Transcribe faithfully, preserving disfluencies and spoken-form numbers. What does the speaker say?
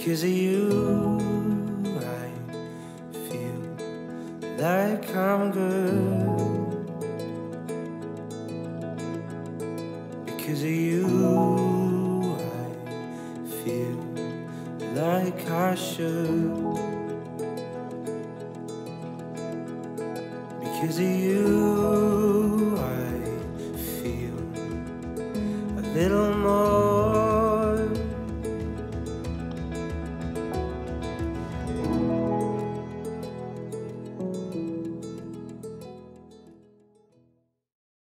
Because of you, I feel like I'm good. Because of you, I feel like I should. Because of you, I feel a little more